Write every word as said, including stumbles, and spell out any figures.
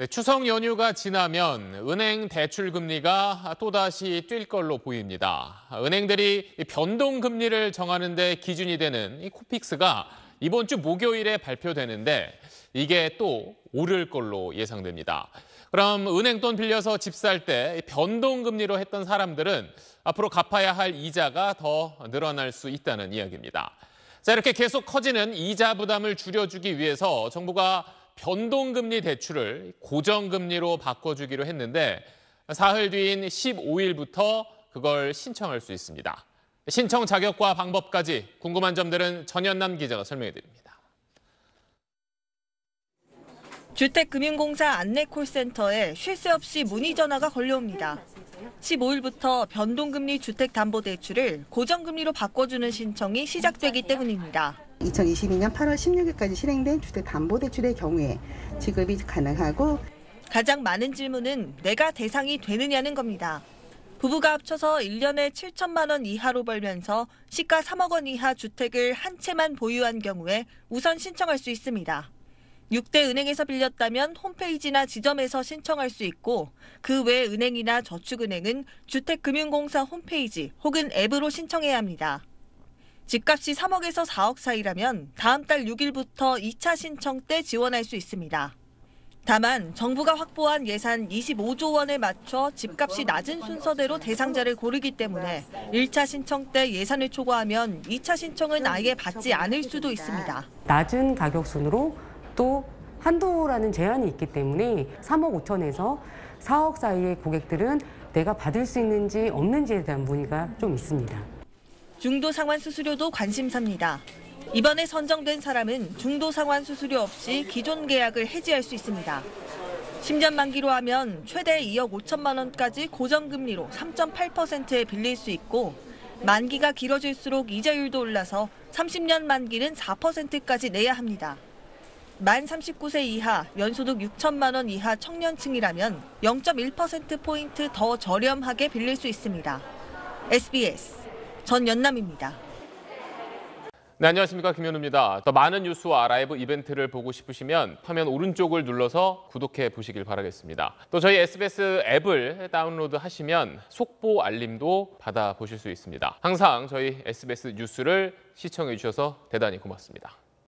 네, 추석 연휴가 지나면 은행 대출 금리가 또다시 뛸 걸로 보입니다. 은행들이 변동금리를 정하는 데 기준이 되는 이 코픽스가 이번 주 목요일에 발표되는데 이게 또 오를 걸로 예상됩니다. 그럼 은행 돈 빌려서 집 살 때 변동금리로 했던 사람들은 앞으로 갚아야 할 이자가 더 늘어날 수 있다는 이야기입니다. 자, 이렇게 계속 커지는 이자 부담을 줄여주기 위해서 정부가 변동금리 대출을 고정금리로 바꿔주기로 했는데 사흘 뒤인 십오 일부터 그걸 신청할 수 있습니다. 신청 자격과 방법까지 궁금한 점들은 전연남 기자가 설명해 드립니다. 주택금융공사 안내콜센터에 쉴 새 없이 문의 전화가 걸려옵니다. 십오 일부터 변동금리 주택담보대출을 고정금리로 바꿔주는 신청이 시작되기 때문입니다. 이천이십이 년 팔월 십육일까지 실행된 주택담보대출의 경우에 지급이 가능하고 가장 많은 질문은 내가 대상이 되느냐는 겁니다. 부부가 합쳐서 일 년에 칠천만 원 이하로 벌면서 시가 삼억 원 이하 주택을 한 채만 보유한 경우에 우선 신청할 수 있습니다. 육 대 은행에서 빌렸다면 홈페이지나 지점에서 신청할 수 있고 그 외 은행이나 저축은행은 주택금융공사 홈페이지 혹은 앱으로 신청해야 합니다. 집값이 삼억에서 사억 사이라면 다음 달 육 일부터 이 차 신청 때 지원할 수 있습니다. 다만 정부가 확보한 예산 이십오조 원에 맞춰 집값이 낮은 순서대로 대상자를 고르기 때문에 일 차 신청 때 예산을 초과하면 이 차 신청은 아예 받지 않을 수도 있습니다. 낮은 가격 순으로 또 한도라는 제한이 있기 때문에 삼억 오천에서 사억 사이의 고객들은 내가 받을 수 있는지 없는지에 대한 문의가 좀 있습니다. 중도상환 수수료도 관심사입니다. 이번에 선정된 사람은 중도상환 수수료 없이 기존 계약을 해지할 수 있습니다. 십 년 만기로 하면 최대 이억 오천만 원까지 고정금리로 삼 점 팔 퍼센트에 빌릴 수 있고 만기가 길어질수록 이자율도 올라서 삼십 년 만기는 사 퍼센트까지 내야 합니다. 만 삼십구 세 이하, 연소득 육천만 원 이하 청년층이라면 영 점 일 퍼센트포인트 더 저렴하게 빌릴 수 있습니다. 에스비에스 전연남입니다. 네, 안녕하십니까. 김현우입니다. 더 많은 뉴스와 라이브 이벤트를 보고 싶으시면 화면 오른쪽을 눌러서 구독해 보시길 바라겠습니다. 또 저희 에스비에스 앱을 다운로드 하시면 속보 알림도 받아보실 수 있습니다. 항상 저희 에스비에스 뉴스를 시청해 주셔서 대단히 고맙습니다.